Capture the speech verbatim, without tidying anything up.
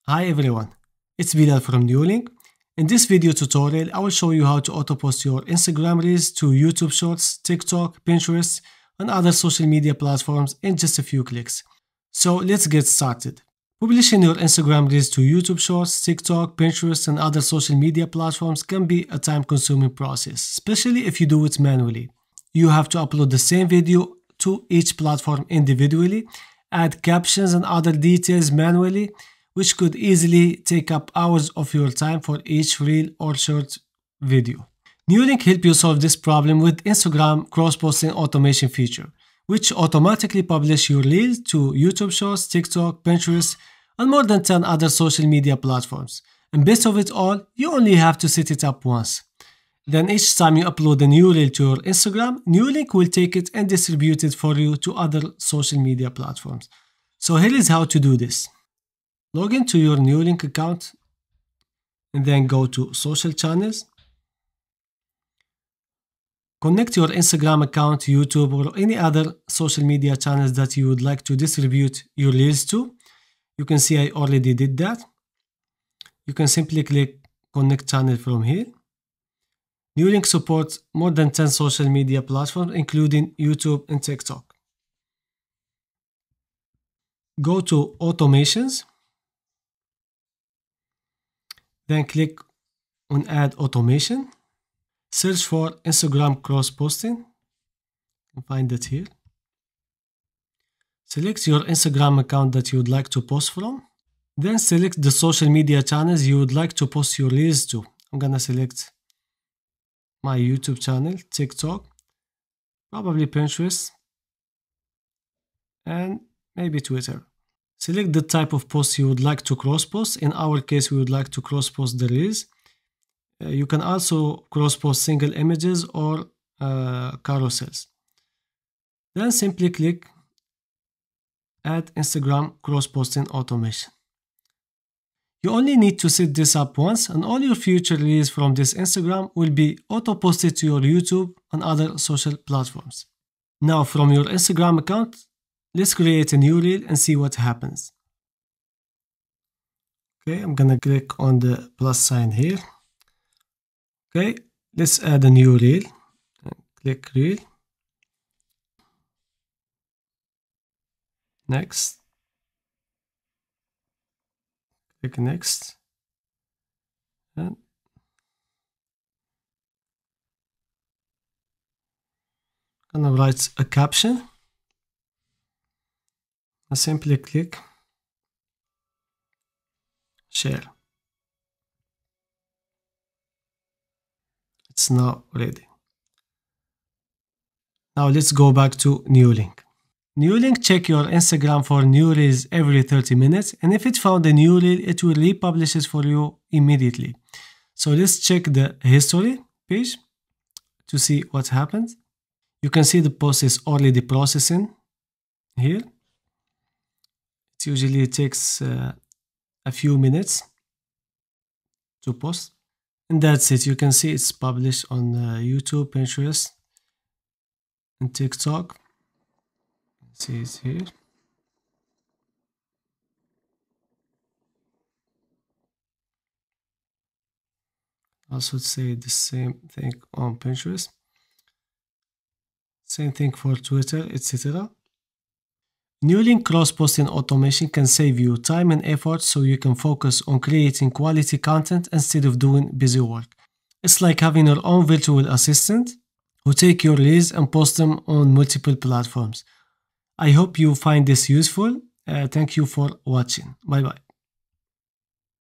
Hi everyone, it's Bilal from Newlink. In this video tutorial, I will show you how to auto-post your Instagram Reels to YouTube Shorts, TikTok, Pinterest, and other social media platforms in just a few clicks. So let's get started. Publishing your Instagram Reels to YouTube Shorts, TikTok, Pinterest, and other social media platforms can be a time-consuming process, especially if you do it manually. You have to upload the same video to each platform individually, add captions and other details manually, which could easily take up hours of your time for each reel or short video. Newlink helps you solve this problem with Instagram cross-posting automation feature, which automatically publish your reels to YouTube Shorts, TikTok, Pinterest, and more than ten other social media platforms. And best of it all, you only have to set it up once. Then each time you upload a new reel to your Instagram, Newlink will take it and distribute it for you to other social media platforms. So here is how to do this. Log into your Newlink account and then go to Social Channels. Connect your Instagram account, YouTube, or any other social media channels that you would like to distribute your reels to. You can see I already did that. You can simply click Connect Channel from here. Newlink supports more than ten social media platforms, including YouTube and TikTok. Go to Automations. Then click on Add Automation. Search for Instagram cross-posting. You can find it here. Select your Instagram account that you would like to post from. Then select the social media channels you would like to post your reels to. I'm gonna select my YouTube channel, TikTok, probably Pinterest, and maybe Twitter. Select the type of post you would like to cross-post. In our case, we would like to cross-post the reels. Uh, you can also cross-post single images or uh, carousels. Then simply click Add Instagram Cross-Posting Automation. You only need to set this up once, and all your future reels from this Instagram will be auto-posted to your YouTube and other social platforms. Now from your Instagram account, let's create a new reel and see what happens. Okay, I'm gonna click on the plus sign here. Okay, let's add a new reel. Click reel. Next. Click next. And I'm gonna write a caption. I simply click share. It's now ready. Now let's go back to Newlink. Newlink check your Instagram for new reels every thirty minutes, and if it found a new reel, it will republish it for you immediately. So let's check the history page to see what happened. You can see the post is already processing here. It usually takes uh, a few minutes to post. And that's it. You can see it's published on uh, YouTube, Pinterest, and TikTok. See it here. Also say the same thing on Pinterest. Same thing for Twitter, et cetera. Newlink cross-posting automation can save you time and effort so you can focus on creating quality content instead of doing busy work. It's like having your own virtual assistant who take your reels and post them on multiple platforms. I hope you find this useful. Uh, thank you for watching. Bye bye.